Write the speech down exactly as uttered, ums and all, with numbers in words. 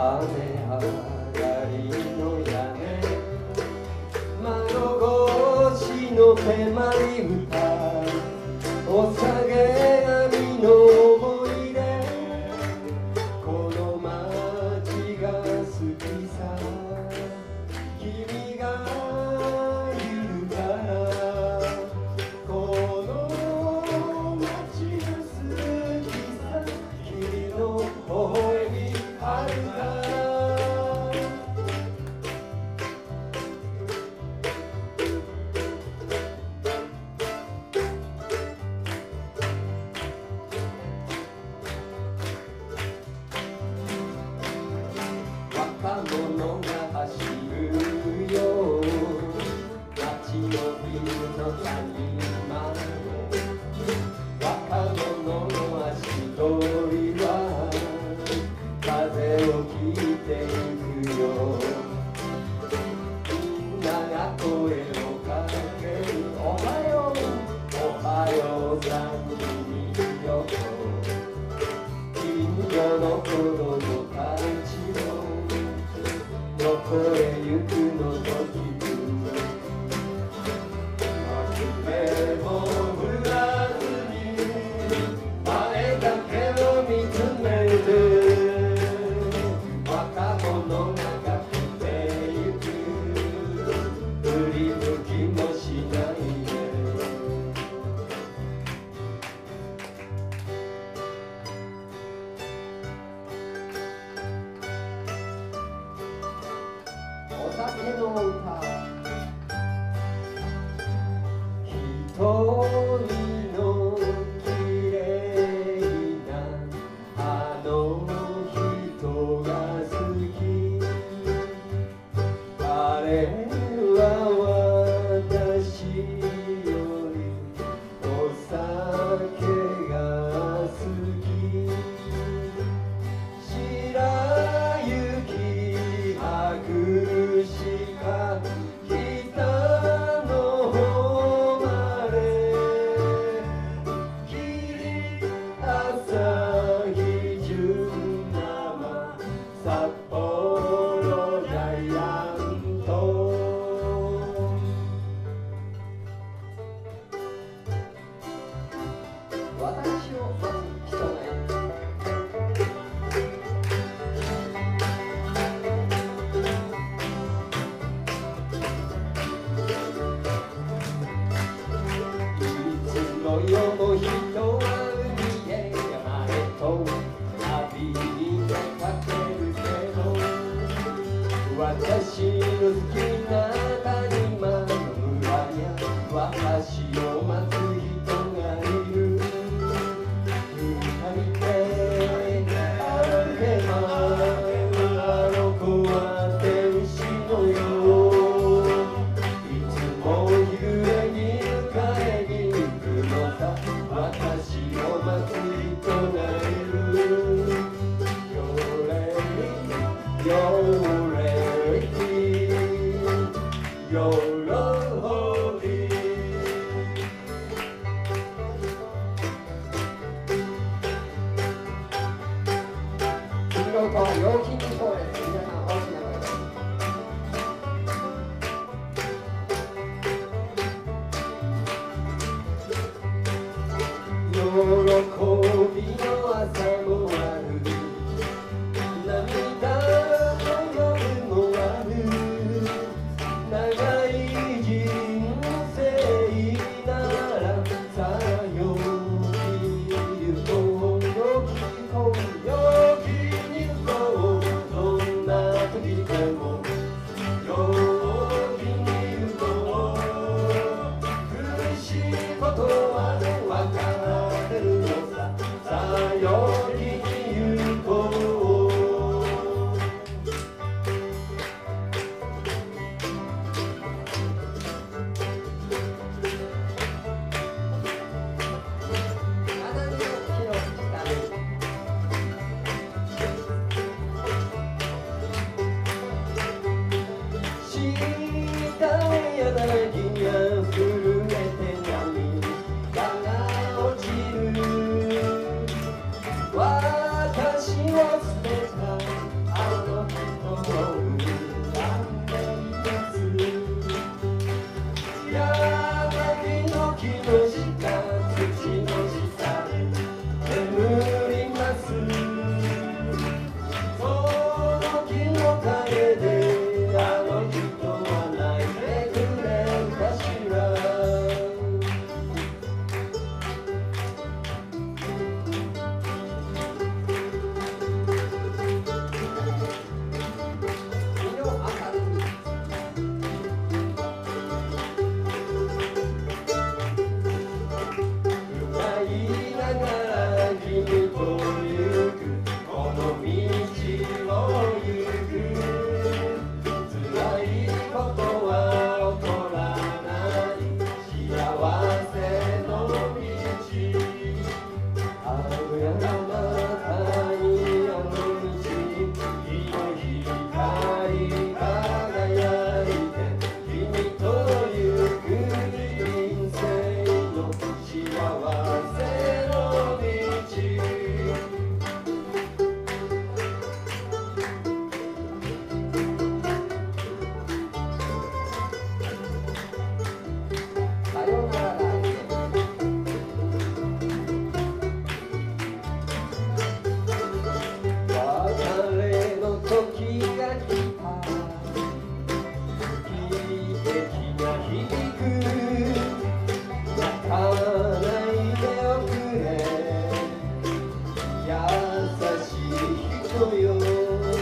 上がりの屋根窓越しの手まり歌お下げ髪の思い出この街が好きさ君がいるからこの街が好きさ君の微笑みあるから若者が走るよ街のビルの谷間若者の足取りは風を切ってゆくよみんなが声をかけるおはようおはようさん君よ近所の子供たちもどこへ行くのと聞く目も振らずに前だけを見つめる若者が駆けてゆく振り向きもしないでお酒の歌一人のきれいなあの人が好き彼は私よりお酒が好き白雪白しか北の誉れ霧朝日十生札幌ジャイアント私を待つ人がいる世の人は海へ山へと旅に出かけるけど私の好きな谷間の村に私を待つ人がいる二人で歩けばあの子は天使のよいつも夕に迎えに行くのさ私を待つ人がいるよれよれよろり次の歌は陽気にそうです皆さん大きな声で喜びの朝もある涙の夜もある長い人生ならさあよきに行こうよきに行こうよきに行こうどんな時でもよきに行こう苦しいことは分かるのささあよきに行こう私を捨てたあのしい人よ